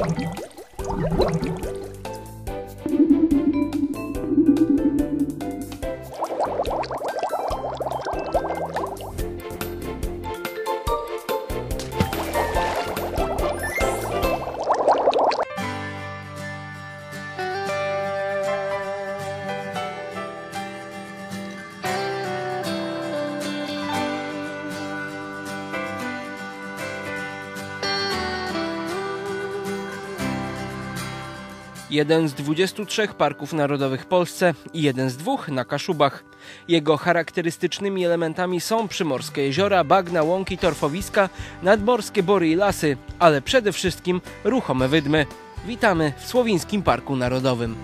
Jeden z 23 parków narodowych w Polsce i jeden z 2 na Kaszubach. Jego charakterystycznymi elementami są przymorskie jeziora, bagna, łąki, torfowiska, nadmorskie bory i lasy, ale przede wszystkim ruchome wydmy. Witamy w Słowińskim Parku Narodowym.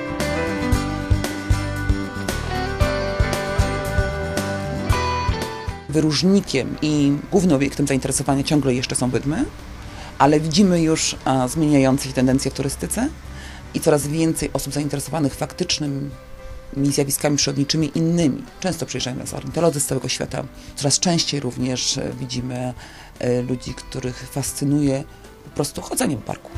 Wyróżnikiem i głównym obiektem zainteresowania ciągle jeszcze są wydmy, ale widzimy już zmieniające się tendencje w turystyce i coraz więcej osób zainteresowanych faktycznymi zjawiskami przyrodniczymi innymi. Często przyjeżdżają nas ornitolodzy z całego świata. Coraz częściej również widzimy ludzi, których fascynuje po prostu chodzenie po parku.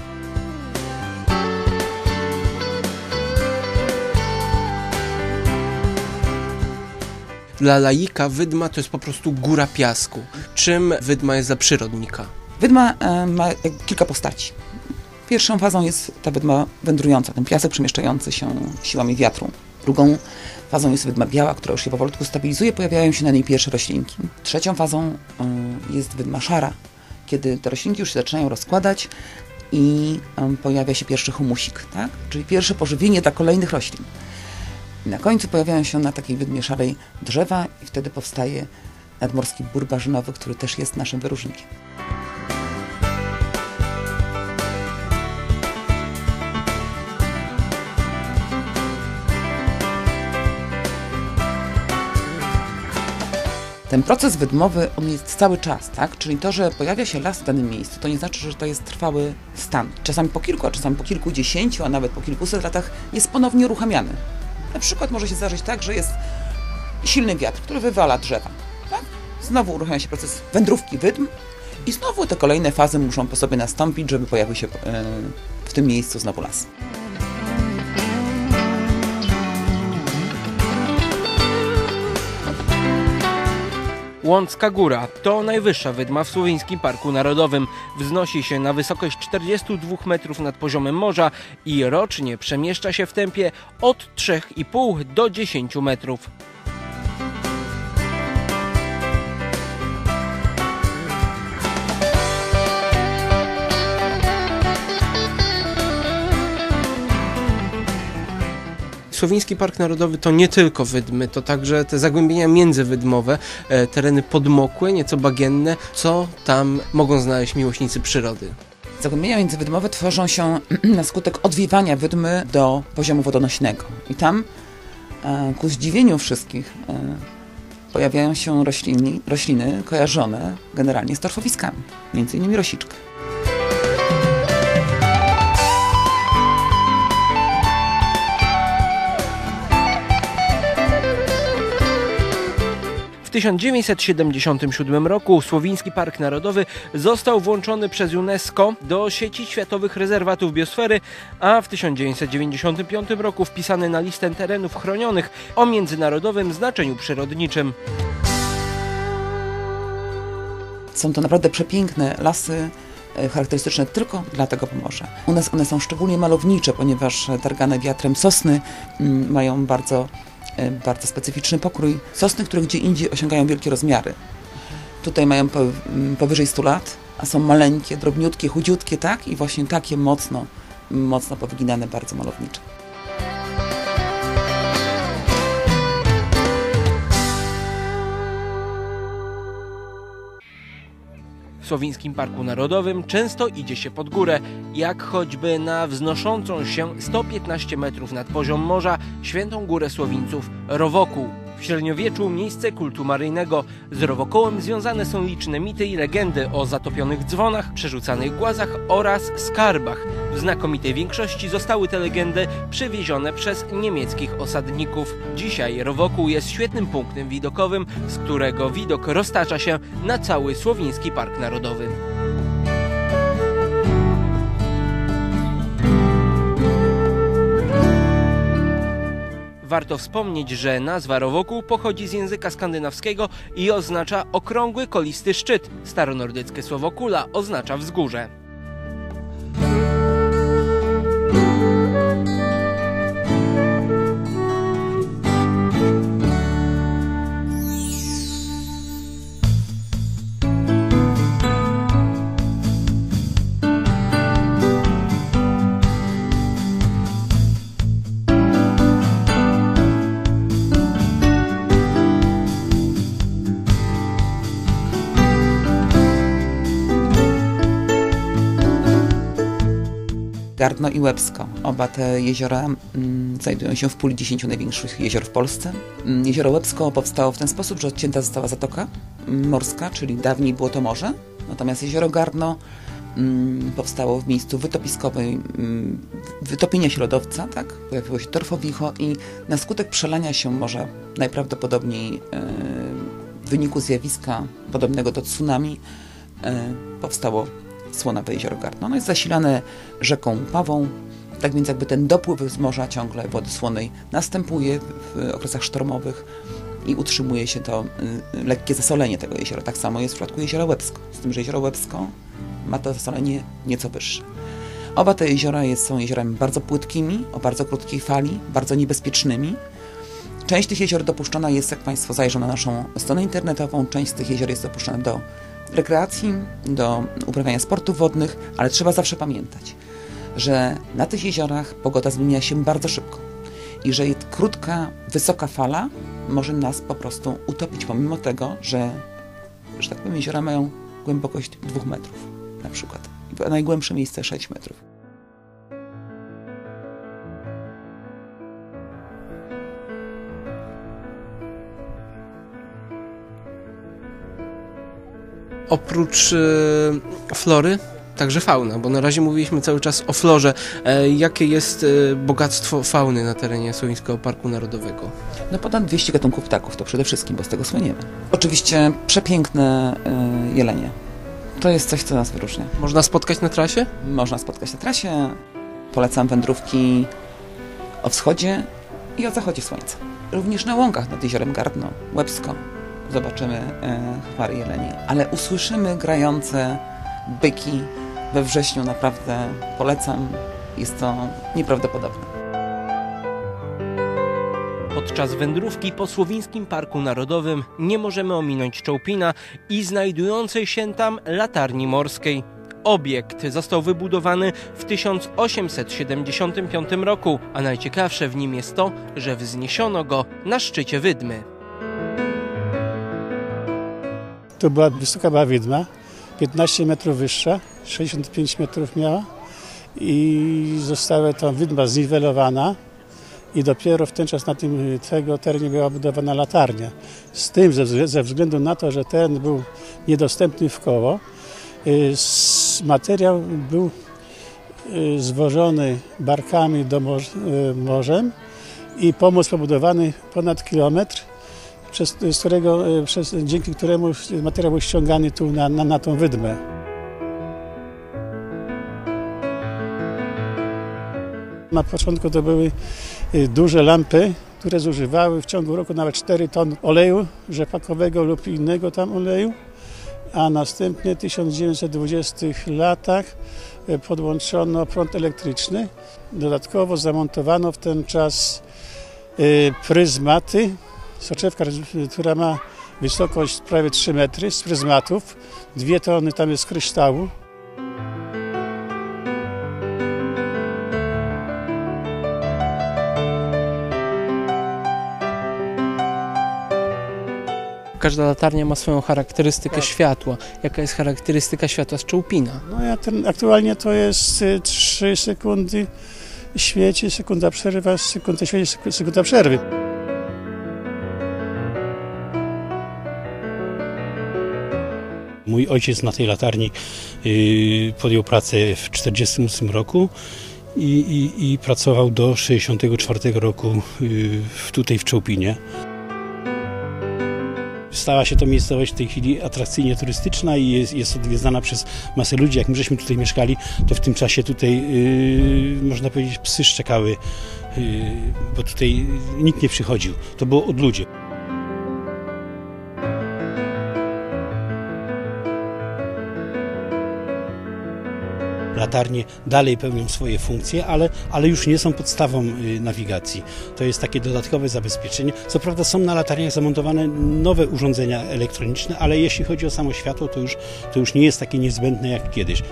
Dla laika wydma to jest po prostu góra piasku. Czym wydma jest dla przyrodnika? Wydma ma kilka postaci. Pierwszą fazą jest ta wydma wędrująca, ten piasek przemieszczający się siłami wiatru. Drugą fazą jest wydma biała, która już się powolutku stabilizuje, pojawiają się na niej pierwsze roślinki. Trzecią fazą jest wydma szara, kiedy te roślinki już się zaczynają rozkładać i pojawia się pierwszy humusik, tak? Czyli pierwsze pożywienie dla kolejnych roślin. I na końcu pojawiają się na takiej wydmie szarej drzewa i wtedy powstaje nadmorski bór barzynowy, który też jest naszym wyróżnikiem. Ten proces wydmowy, on jest cały czas, tak? Czyli to, że pojawia się las w danym miejscu, to nie znaczy, że to jest trwały stan. Czasami po kilku, a czasami po kilkudziesięciu, a nawet po kilkuset latach jest ponownie uruchamiany. Na przykład może się zdarzyć tak, że jest silny wiatr, który wywala drzewa. Tak? Znowu uruchamia się proces wędrówki wydm i znowu te kolejne fazy muszą po sobie nastąpić, żeby pojawił się w tym miejscu znowu las. Łącka Góra to najwyższa wydma w Słowińskim Parku Narodowym. Wznosi się na wysokość 42 metrów nad poziomem morza i rocznie przemieszcza się w tempie od 3,5 do 10 metrów. Słowiński Park Narodowy to nie tylko wydmy, to także te zagłębienia międzywydmowe, tereny podmokłe, nieco bagienne. Co tam mogą znaleźć miłośnicy przyrody? Zagłębienia międzywydmowe tworzą się na skutek odwiewania wydmy do poziomu wodonośnego. I tam ku zdziwieniu wszystkich pojawiają się rośliny kojarzone generalnie z torfowiskami, między innymi rosiczka. W 1977 roku Słowiński Park Narodowy został włączony przez UNESCO do sieci światowych rezerwatów biosfery, a w 1995 roku wpisany na listę terenów chronionych o międzynarodowym znaczeniu przyrodniczym. Są to naprawdę przepiękne lasy, charakterystyczne tylko dla tego Pomorza. U nas one są szczególnie malownicze, ponieważ targane wiatrem sosny mają bardzo specyficzny pokrój. Sosny, które gdzie indziej osiągają wielkie rozmiary. Tutaj mają powyżej 100 lat, a są maleńkie, drobniutkie, chudziutkie, tak? I właśnie takie mocno powyginane, bardzo malownicze. W Słowińskim Parku Narodowym często idzie się pod górę, jak choćby na wznoszącą się 115 metrów nad poziom morza Świętą Górę Słowińców Rowokół. W średniowieczu miejsce kultu maryjnego. Z Rowokołem związane są liczne mity i legendy o zatopionych dzwonach, przerzucanych głazach oraz skarbach. W znakomitej większości zostały te legendy przywiezione przez niemieckich osadników. Dzisiaj Rowokół jest świetnym punktem widokowym, z którego widok roztacza się na cały Słowiński Park Narodowy. Warto wspomnieć, że nazwa Rowokół pochodzi z języka skandynawskiego i oznacza okrągły, kolisty szczyt. Staronordyckie słowo kula oznacza wzgórze. Gardno i Łebsko. Oba te jeziora znajdują się w puli 10 największych jezior w Polsce. Jezioro Łebsko powstało w ten sposób, że odcięta została zatoka morska, czyli dawniej było to morze. Natomiast jezioro Gardno powstało w miejscu wytopienia się lodowca, tak? Pojawiło się torfowicho i na skutek przelania się morza, najprawdopodobniej w wyniku zjawiska podobnego do tsunami, powstało Słonawe jezioro Gardno. Ono jest zasilane rzeką Pawą, tak więc jakby ten dopływ z morza ciągle wody słonej następuje w okresach sztormowych i utrzymuje się to lekkie zasolenie tego jeziora. Tak samo jest w przypadku jeziora Łebsko, z tym, że jezioro Łebsko ma to zasolenie nieco wyższe. Oba te jeziora są jeziorami bardzo płytkimi, o bardzo krótkiej fali, bardzo niebezpiecznymi. Część tych jezior dopuszczona jest, jak Państwo zajrzą na naszą stronę internetową, część z tych jezior jest dopuszczona do rekreacji, do uprawiania sportów wodnych, ale trzeba zawsze pamiętać, że na tych jeziorach pogoda zmienia się bardzo szybko i że krótka, wysoka fala może nas po prostu utopić, pomimo tego, że tak powiem, jeziora mają głębokość 2 metrów na przykład. Najgłębsze miejsce 6 metrów. Oprócz flory, także fauna, bo na razie mówiliśmy cały czas o florze. Jakie jest bogactwo fauny na terenie Słowińskiego Parku Narodowego? No ponad 200 gatunków ptaków, to przede wszystkim, bo z tego słyniemy. Oczywiście przepiękne jelenie. To jest coś, co nas wyróżnia. Można spotkać na trasie? Można spotkać na trasie. Polecam wędrówki o wschodzie i o zachodzie słońca. Również na łąkach nad jeziorem Gardno, Łebsko zobaczymy chmary jeleni, ale usłyszymy grające byki we wrześniu. Naprawdę polecam. Jest to nieprawdopodobne. Podczas wędrówki po Słowińskim Parku Narodowym nie możemy ominąć Czołpina i znajdującej się tam latarni morskiej. Obiekt został wybudowany w 1875 roku, a najciekawsze w nim jest to, że wzniesiono go na szczycie Wydmy. Tu była wydma, 15 metrów wyższa, 65 metrów miała i została ta wydma zniwelowana i dopiero w ten czas na tego terenie była budowana latarnia. Z tym, ze względu na to, że teren był niedostępny w koło, materiał był zwożony barkami do morzem i pomost pobudowany ponad kilometr, dzięki któremu materiał był ściągany tu na tą wydmę. Na początku to były duże lampy, które zużywały w ciągu roku nawet 4 ton oleju rzepakowego lub innego tam oleju, a następnie w 1920 latach podłączono prąd elektryczny. Dodatkowo zamontowano w ten czas pryzmaty, soczewka, która ma wysokość prawie 3 metry z pryzmatów, 2 tony tam jest kryształu. Każda latarnia ma swoją charakterystykę światła. Jaka jest charakterystyka światła z Czołpina? No aktualnie to jest 3 sekundy świeci, sekunda przerwa, sekunda świeci, sekunda przerwy. Mój ojciec na tej latarni podjął pracę w 1948 roku i pracował do 1964 roku tutaj w Czołpinie. Stała się to miejscowość w tej chwili atrakcyjnie turystyczna i jest odwiedzana przez masę ludzi. Jak my żeśmy tutaj mieszkali, to w tym czasie tutaj, można powiedzieć, psy szczekały, bo tutaj nikt nie przychodził. To było odludzie. Latarnie dalej pełnią swoje funkcje, ale już nie są podstawą nawigacji. To jest takie dodatkowe zabezpieczenie. Co prawda są na latarniach zamontowane nowe urządzenia elektroniczne, ale jeśli chodzi o samo światło, to już nie jest takie niezbędne jak kiedyś.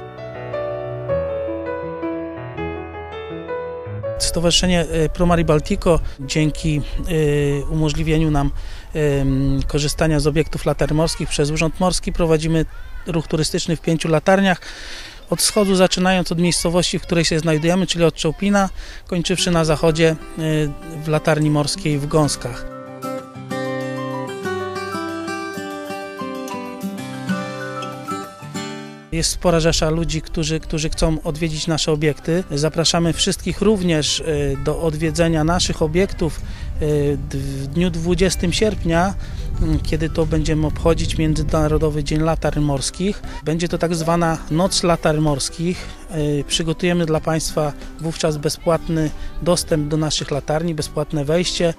Stowarzyszenie Pro Mare Baltico dzięki umożliwieniu nam korzystania z obiektów latarni morskich przez Urząd Morski prowadzimy ruch turystyczny w 5 latarniach. Od wschodu zaczynając od miejscowości, w której się znajdujemy, czyli od Czołpina, kończywszy na zachodzie w latarni morskiej w Gąskach. Jest spora rzesza ludzi, którzy chcą odwiedzić nasze obiekty. Zapraszamy wszystkich również do odwiedzenia naszych obiektów w dniu 20 sierpnia, kiedy to będziemy obchodzić Międzynarodowy Dzień Latarni Morskich. Będzie to tak zwana Noc Latarni Morskich. Przygotujemy dla Państwa wówczas bezpłatny dostęp do naszych latarni, bezpłatne wejście.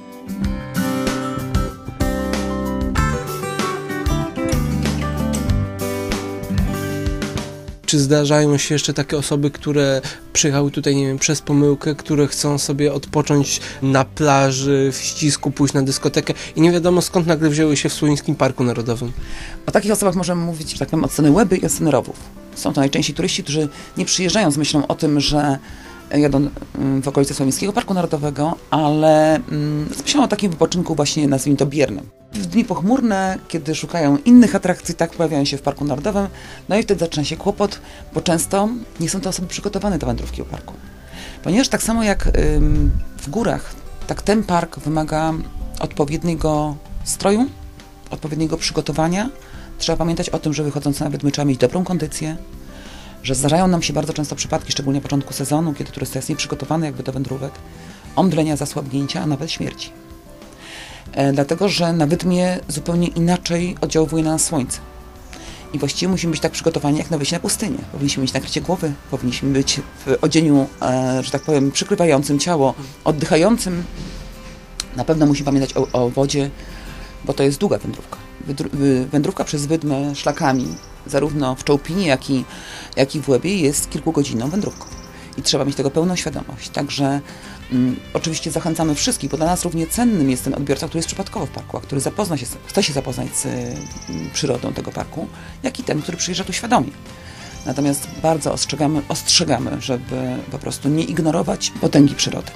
Czy zdarzają się jeszcze takie osoby, które przyjechały tutaj, nie wiem, przez pomyłkę, które chcą sobie odpocząć na plaży, w ścisku, pójść na dyskotekę i nie wiadomo skąd nagle wzięły się w Słowińskim Parku Narodowym? O takich osobach możemy mówić, że tak powiem, od strony Łeby i od strony Rowów. Są to najczęściej turyści, którzy nie przyjeżdżają z myślą o tym, że jadą w okolice Słowińskiego Parku Narodowego, ale z myślą o takim wypoczynku właśnie, nazwijmy to, biernym. W dni pochmurne, kiedy szukają innych atrakcji, tak pojawiają się w Parku Narodowym, no i wtedy zaczyna się kłopot, bo często nie są to osoby przygotowane do wędrówki po parku. Ponieważ tak samo jak w górach, tak ten park wymaga odpowiedniego stroju, odpowiedniego przygotowania. Trzeba pamiętać o tym, że wychodząc na wydmy trzeba mieć dobrą kondycję, że zdarzają nam się bardzo często przypadki, szczególnie na początku sezonu, kiedy turysta jest nieprzygotowany jakby do wędrówek, omdlenia, zasłabnięcia, a nawet śmierci. Dlatego, że na wydmie zupełnie inaczej oddziałuje na nas słońce. I właściwie musimy być tak przygotowani jak na wyjście na pustynię. Powinniśmy mieć nakrycie głowy, powinniśmy być w odzieniu, że tak powiem, przykrywającym ciało, oddychającym. Na pewno musimy pamiętać o wodzie, bo to jest długa wędrówka. Wędrówka przez wydmę szlakami, zarówno w Czołpinie, jak i w Łebie, jest kilkugodzinną wędrówką. I trzeba mieć tego pełną świadomość. Także oczywiście zachęcamy wszystkich, bo dla nas równie cennym jest ten odbiorca, który jest przypadkowo w parku, a który chce się zapoznać z przyrodą tego parku, jak i ten, który przyjeżdża tu świadomie. Natomiast bardzo ostrzegamy, żeby po prostu nie ignorować potęgi przyrody.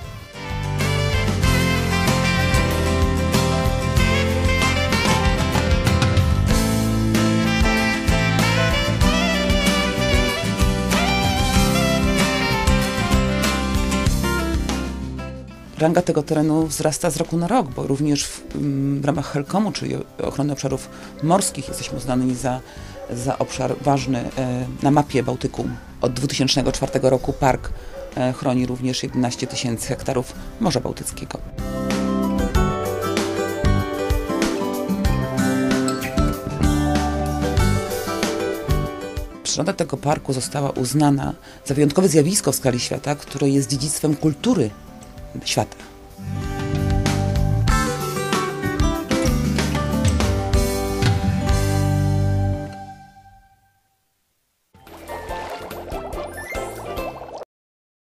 Ranga tego terenu wzrasta z roku na rok, bo również w ramach HELCOM-u, czyli ochrony obszarów morskich, jesteśmy uznani za obszar ważny na mapie Bałtyku. Od 2004 roku park chroni również 11 000 hektarów Morza Bałtyckiego. Przyroda tego parku została uznana za wyjątkowe zjawisko w skali świata, które jest dziedzictwem kultury świata.